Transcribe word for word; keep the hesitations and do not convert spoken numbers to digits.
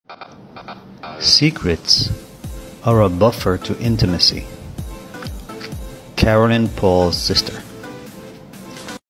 Secrets are a buffer to intimacy. Caroline Paul's sister.